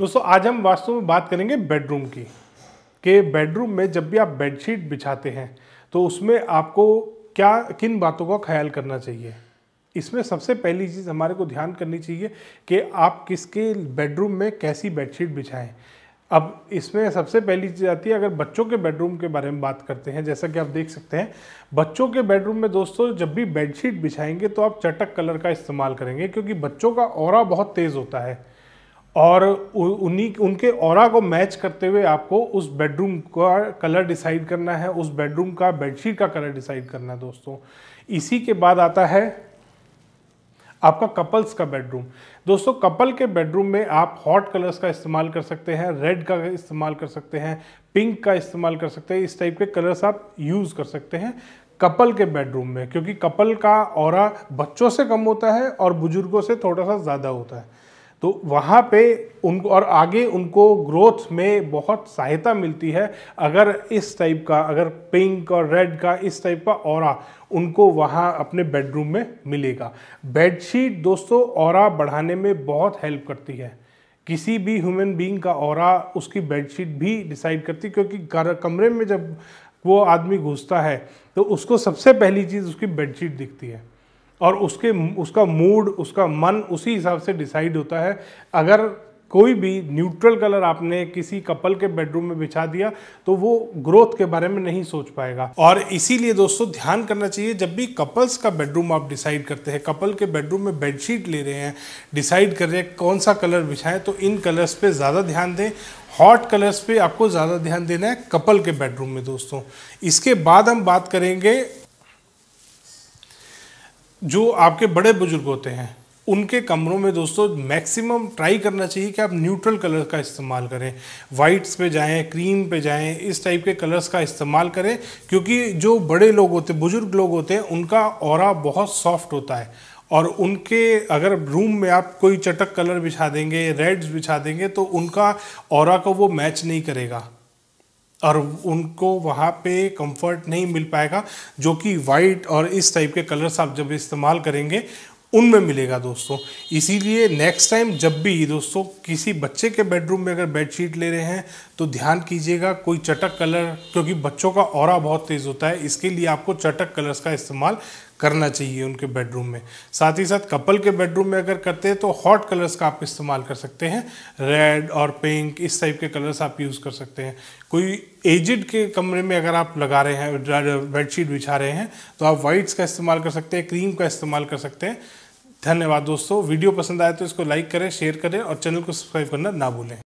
दोस्तों आज हम वास्तव में बात करेंगे बेडरूम की, कि बेडरूम में जब भी आप बेडशीट बिछाते हैं तो उसमें आपको क्या किन बातों का ख्याल करना चाहिए। इसमें सबसे पहली चीज़ हमारे को ध्यान करनी चाहिए कि आप किसके बेडरूम में कैसी बेडशीट बिछाएं। अब इसमें सबसे पहली चीज़ आती है, अगर बच्चों के बेडरूम के बारे में बात करते हैं, जैसा कि आप देख सकते हैं बच्चों के बेडरूम में दोस्तों जब भी बेडशीट बिछाएंगे तो आप चटक कलर का इस्तेमाल करेंगे, क्योंकि बच्चों का ऑरा बहुत तेज़ होता है और उनके ऑरा को मैच करते हुए आपको उस बेडरूम का कलर डिसाइड करना है, उस बेडरूम का बेडशीट का कलर डिसाइड करना है दोस्तों। इसी के बाद आता है आपका कपल्स का बेडरूम। दोस्तों कपल के बेडरूम में आप हॉट कलर्स का इस्तेमाल कर सकते हैं, रेड का इस्तेमाल कर सकते हैं, पिंक का इस्तेमाल कर सकते हैं। इस टाइप के कलर्स आप यूज़ कर सकते हैं कपल के बेडरूम में, क्योंकि कपल का ऑरा बच्चों से कम होता है और बुजुर्गों से थोड़ा सा ज़्यादा होता है, तो वहाँ पे उनको और आगे उनको ग्रोथ में बहुत सहायता मिलती है अगर इस टाइप का, अगर पिंक और रेड का इस टाइप का ऑरा उनको वहाँ अपने बेडरूम में मिलेगा। बेडशीट दोस्तों ऑरा बढ़ाने में बहुत हेल्प करती है। किसी भी ह्यूमन बीइंग का ऑरा उसकी बेडशीट भी डिसाइड करती है, क्योंकि कमरे में जब वो आदमी घुसता है तो उसको सबसे पहली चीज़ उसकी बेडशीट दिखती है और उसका मूड, उसका मन उसी हिसाब से डिसाइड होता है। अगर कोई भी न्यूट्रल कलर आपने किसी कपल के बेडरूम में बिछा दिया तो वो ग्रोथ के बारे में नहीं सोच पाएगा। और इसीलिए दोस्तों ध्यान करना चाहिए, जब भी कपल्स का बेडरूम आप डिसाइड करते हैं, कपल के बेडरूम में बेडशीट ले रहे हैं, डिसाइड कर रहे हैं कौन सा कलर बिछाएं, तो इन कलर्स पे ज़्यादा ध्यान दें। हॉट कलर्स पे आपको ज़्यादा ध्यान देना है कपल के बेडरूम में दोस्तों। इसके बाद हम बात करेंगे जो आपके बड़े बुजुर्ग होते हैं उनके कमरों में दोस्तों मैक्सिमम ट्राई करना चाहिए कि आप न्यूट्रल कलर का इस्तेमाल करें, वाइट्स पे जाएं, क्रीम पे जाएं, इस टाइप के कलर्स का इस्तेमाल करें, क्योंकि जो बड़े लोग होते हैं, बुजुर्ग लोग होते हैं, उनका ऑरा बहुत सॉफ्ट होता है और उनके अगर रूम में आप कोई चटक कलर बिछा देंगे, रेड्स बिछा देंगे, तो उनका ऑरा को वो मैच नहीं करेगा और उनको वहाँ पे कंफर्ट नहीं मिल पाएगा, जो कि वाइट और इस टाइप के कलर्स आप जब इस्तेमाल करेंगे उनमें मिलेगा दोस्तों। इसीलिए नेक्स्ट टाइम जब भी दोस्तों किसी बच्चे के बेडरूम में अगर बेडशीट ले रहे हैं तो ध्यान कीजिएगा कोई चटक कलर, क्योंकि बच्चों का ऑरा बहुत तेज़ होता है, इसके लिए आपको चटक कलर्स का इस्तेमाल करना चाहिए उनके बेडरूम में। साथ ही साथ कपल के बेडरूम में अगर करते हैं तो हॉट कलर्स का आप इस्तेमाल कर सकते हैं, रेड और पिंक इस टाइप के कलर्स आप यूज़ कर सकते हैं। कोई एजिड के कमरे में अगर आप लगा रहे हैं, बेडशीट बिछा रहे हैं, तो आप वाइट्स का इस्तेमाल कर सकते हैं, क्रीम का इस्तेमाल कर सकते हैं। धन्यवाद दोस्तों। वीडियो पसंद आए तो इसको लाइक करें, शेयर करें और चैनल को सब्सक्राइब करना ना भूलें।